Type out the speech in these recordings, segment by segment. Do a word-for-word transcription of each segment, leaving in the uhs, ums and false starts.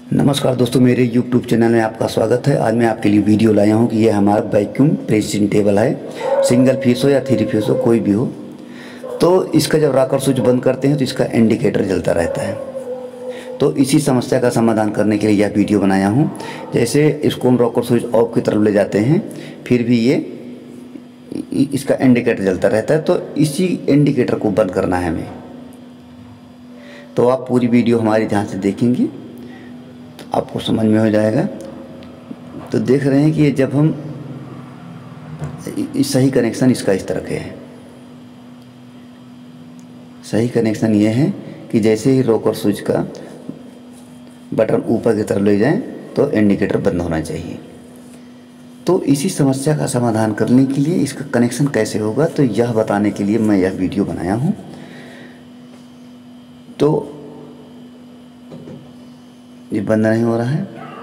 नमस्कार दोस्तों, मेरे यूट्यूब चैनल में आपका स्वागत है। आज मैं आपके लिए वीडियो लाया हूं कि ये हमारा वैक्यूम प्रेसिंग टेबल है। सिंगल फेस हो या थ्री फेस हो, कोई भी हो, तो इसका जब रॉकर स्विच बंद करते हैं तो इसका इंडिकेटर जलता रहता है। तो इसी समस्या का समाधान करने के लिए यह वीडियो बनाया हूं। जैसे इसको हम रॉकर स्विच ऑफ की तरफ ले जाते हैं, फिर भी ये इसका इंडिकेटर जलता रहता है। तो इसी इंडिकेटर को बंद करना है हमें। तो आप पूरी वीडियो हमारी ध्यान से देखेंगे आपको समझ में हो जाएगा। तो देख रहे हैं कि ये जब हम सही कनेक्शन इसका इस तरह के है। सही कनेक्शन ये है कि जैसे ही रॉकर स्विच का बटन ऊपर की तरफ ले जाएं तो इंडिकेटर बंद होना चाहिए। तो इसी समस्या का समाधान करने के लिए इसका कनेक्शन कैसे होगा, तो यह बताने के लिए मैं यह वीडियो बनाया हूँ। तो ये बंद नहीं हो रहा है,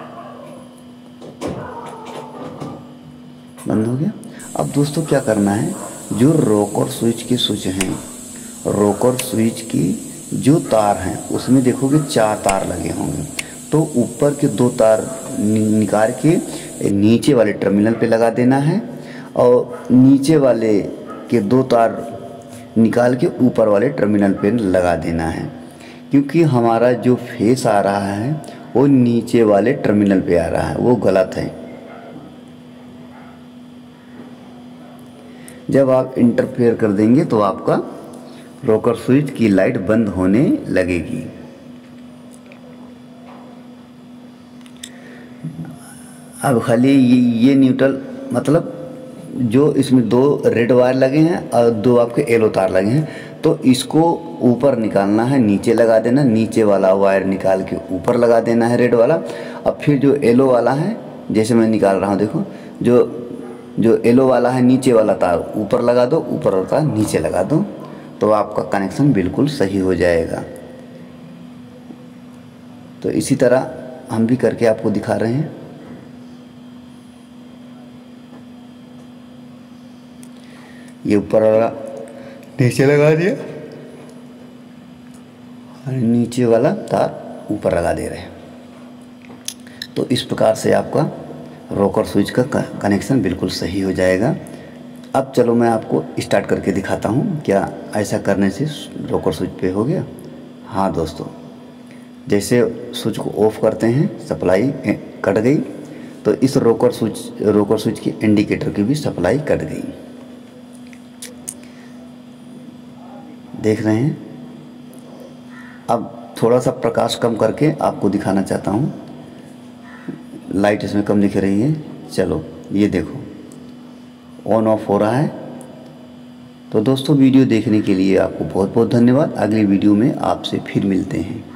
बंद हो गया। अब दोस्तों क्या करना है, जो रॉकर स्विच के स्विच हैं, रॉकर स्विच की जो तार हैं उसमें देखोगे चार तार लगे होंगे। तो ऊपर के दो तार निकाल के नीचे वाले टर्मिनल पे लगा देना है और नीचे वाले के दो तार निकाल के ऊपर वाले टर्मिनल पे लगा देना है, क्योंकि हमारा जो फेस आ रहा है वो नीचे वाले टर्मिनल पे आ रहा है, वो गलत है। जब आप इंटरफेयर कर देंगे तो आपका रॉकर स्विच की लाइट बंद होने लगेगी। अब खाली ये, ये न्यूट्रल मतलब जो इसमें दो रेड वायर लगे हैं और दो आपके येलो तार लगे हैं, तो इसको ऊपर निकालना है, नीचे लगा देना, नीचे वाला वायर निकाल के ऊपर लगा देना है रेड वाला। अब फिर जो येलो वाला है, जैसे मैं निकाल रहा हूँ, देखो जो जो येलो वाला है नीचे वाला तार ऊपर लगा दो, ऊपर वाला तार नीचे लगा दो, तो आपका कनेक्शन बिल्कुल सही हो जाएगा। तो इसी तरह हम भी करके आपको दिखा रहे हैं। ये ऊपर वाला नीचे लगा दिया और नीचे वाला तार ऊपर लगा दे रहे हैं। तो इस प्रकार से आपका रॉकर स्विच का कनेक्शन बिल्कुल सही हो जाएगा। अब चलो मैं आपको स्टार्ट करके दिखाता हूँ। क्या ऐसा करने से रॉकर स्विच पे हो गया? हाँ दोस्तों, जैसे स्विच को ऑफ करते हैं, सप्लाई कट गई, तो इस रॉकर स्विच रॉकर स्विच की इंडिकेटर की भी सप्लाई कट गई। देख रहे हैं। अब थोड़ा सा प्रकाश कम करके आपको दिखाना चाहता हूँ। लाइट इसमें कम दिख रही है। चलो ये देखो ऑन ऑफ हो रहा है। तो दोस्तों वीडियो देखने के लिए आपको बहुत बहुत धन्यवाद। अगली वीडियो में आपसे फिर मिलते हैं।